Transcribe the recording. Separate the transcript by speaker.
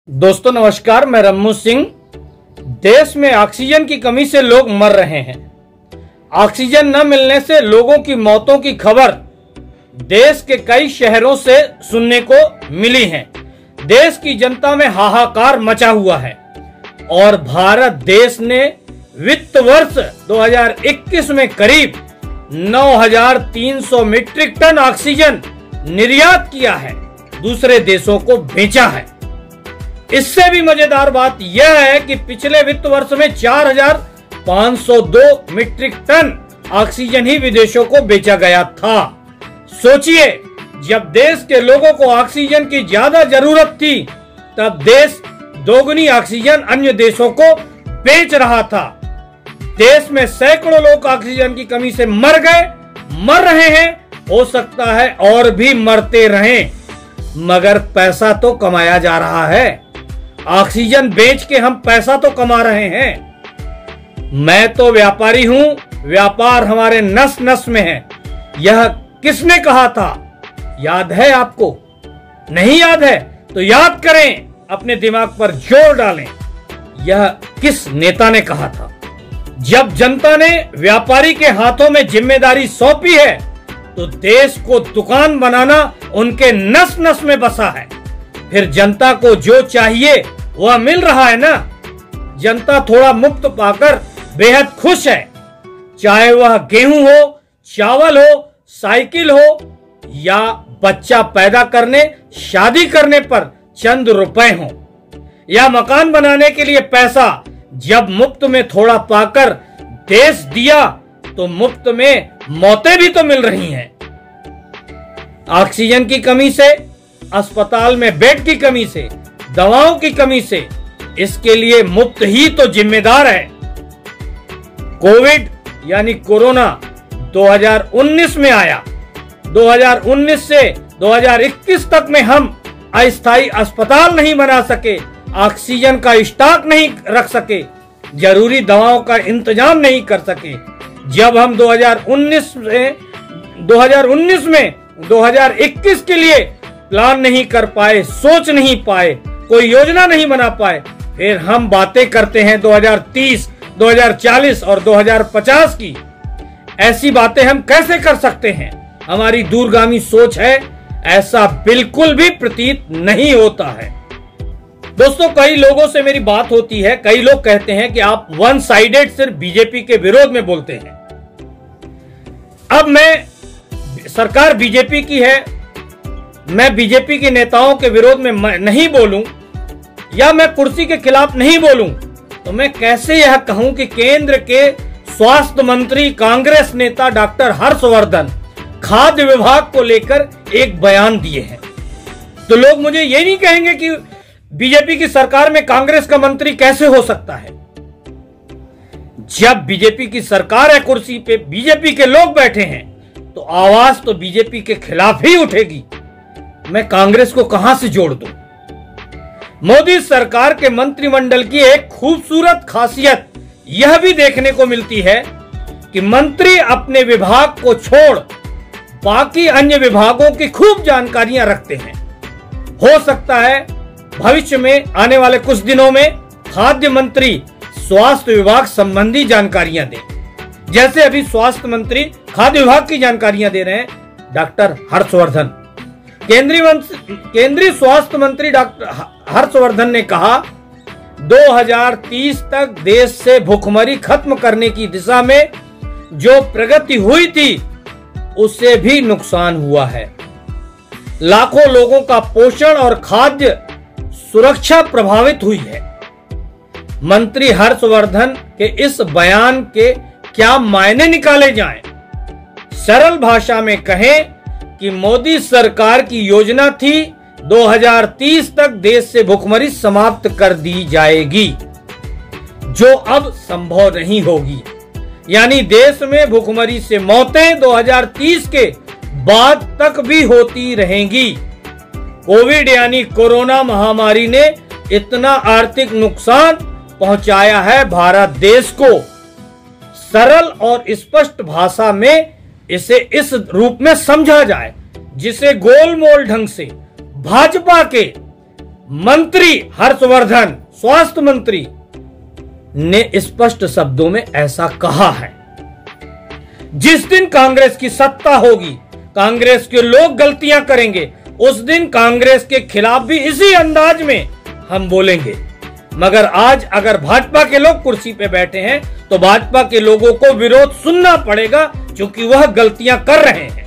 Speaker 1: दोस्तों नमस्कार, मैं रम्मू सिंह। देश में ऑक्सीजन की कमी से लोग मर रहे हैं। ऑक्सीजन न मिलने से लोगों की मौतों की खबर देश के कई शहरों से सुनने को मिली है। देश की जनता में हाहाकार मचा हुआ है और भारत देश ने वित्त वर्ष 2021 में करीब 9,300 मीट्रिक टन ऑक्सीजन निर्यात किया है, दूसरे देशों को बेचा है। इससे भी मजेदार बात यह है कि पिछले वित्त वर्ष में 4,502 मीट्रिक टन ऑक्सीजन ही विदेशों को बेचा गया था। सोचिए, जब देश के लोगों को ऑक्सीजन की ज्यादा जरूरत थी, तब देश दोगुनी ऑक्सीजन अन्य देशों को बेच रहा था। देश में सैकड़ों लोग ऑक्सीजन की कमी से मर रहे हैं, हो सकता है और भी मरते रहें, मगर पैसा तो कमाया जा रहा है। ऑक्सीजन बेच के हम पैसा तो कमा रहे हैं। मैं तो व्यापारी हूं, व्यापार हमारे नस नस में है। यह किसने कहा था? याद है आपको? नहीं याद है तो याद करें, अपने दिमाग पर जोर डालें। यह किस नेता ने कहा था? जब जनता ने व्यापारी के हाथों में जिम्मेदारी सौंपी है, तो देश को दुकान बनाना उनके नस नस में बसा है। फिर जनता को जो चाहिए वह मिल रहा है ना। जनता थोड़ा मुफ्त पाकर बेहद खुश है, चाहे वह गेहूं हो, चावल हो, साइकिल हो या बच्चा पैदा करने, शादी करने पर चंद रुपए हो, या मकान बनाने के लिए पैसा। जब मुफ्त में थोड़ा पाकर देश दिया, तो मुफ्त में मौतें भी तो मिल रही हैं। ऑक्सीजन की कमी से, अस्पताल में बेड की कमी से, दवाओं की कमी से, इसके लिए मुफ्त ही तो जिम्मेदार है। कोविड यानी कोरोना 2019 में आया। 2019 से 2021 तक में हम अस्थायी अस्पताल नहीं बना सके, ऑक्सीजन का स्टॉक नहीं रख सके, जरूरी दवाओं का इंतजाम नहीं कर सके। जब हम 2019 में 2021 के लिए प्लान नहीं कर पाए, सोच नहीं पाए, कोई योजना नहीं बना पाए, फिर हम बातें करते हैं 2030, 2040 और 2050 की। ऐसी बातें हम कैसे कर सकते हैं? हमारी दूरगामी सोच है, ऐसा बिल्कुल भी प्रतीत नहीं होता है। दोस्तों, कई लोगों से मेरी बात होती है, कई लोग कहते हैं कि आप वन साइडेड सिर्फ बीजेपी के विरोध में बोलते हैं। अब सरकार बीजेपी की है, मैं बीजेपी के नेताओं के विरोध में नहीं बोलूं या मैं कुर्सी के खिलाफ नहीं बोलूं, तो मैं कैसे यह कहूं कि केंद्र के स्वास्थ्य मंत्री कांग्रेस नेता डॉक्टर हर्षवर्धन खाद्य विभाग को लेकर एक बयान दिए हैं। तो लोग मुझे ये नहीं कहेंगे कि बीजेपी की सरकार में कांग्रेस का मंत्री कैसे हो सकता है। जब बीजेपी की सरकार है, कुर्सी पे बीजेपी के लोग बैठे हैं, तो आवाज तो बीजेपी के खिलाफ ही उठेगी। मैं कांग्रेस को कहां से जोड़ दूं? मोदी सरकार के मंत्रिमंडल की एक खूबसूरत खासियत यह भी देखने को मिलती है कि मंत्री अपने विभाग को छोड़ बाकी अन्य विभागों की खूब जानकारियां रखते हैं। हो सकता है भविष्य में आने वाले कुछ दिनों में खाद्य मंत्री स्वास्थ्य विभाग संबंधी जानकारियां दें, जैसे अभी स्वास्थ्य मंत्री खाद्य विभाग की जानकारियां दे रहे हैं डॉक्टर हर्षवर्धन। केंद्रीय स्वास्थ्य मंत्री डॉक्टर हर्षवर्धन ने कहा, 2030 तक देश से भूखमरी खत्म करने की दिशा में जो प्रगति हुई थी, उससे भी नुकसान हुआ है। लाखों लोगों का पोषण और खाद्य सुरक्षा प्रभावित हुई है। मंत्री हर्षवर्धन के इस बयान के क्या मायने निकाले जाएं? सरल भाषा में कहें कि मोदी सरकार की योजना थी 2030 तक देश से भूखमरी समाप्त कर दी जाएगी, जो अब संभव नहीं होगी। यानी देश में भूखमरी से मौतें 2030 के बाद तक भी होती रहेंगी। कोविड यानी कोरोना महामारी ने इतना आर्थिक नुकसान पहुंचाया है भारत देश को। सरल और स्पष्ट भाषा में इसे इस रूप में समझा जाए, जिसे गोलमोल ढंग से भाजपा के मंत्री हर्षवर्धन, स्वास्थ्य मंत्री, ने स्पष्ट शब्दों में ऐसा कहा है। जिस दिन कांग्रेस की सत्ता होगी, कांग्रेस के लोग गलतियां करेंगे, उस दिन कांग्रेस के खिलाफ भी इसी अंदाज में हम बोलेंगे। मगर आज अगर भाजपा के लोग कुर्सी पे बैठे हैं तो भाजपा के लोगों को विरोध सुनना पड़ेगा, क्योंकि वह गलतियां कर रहे हैं।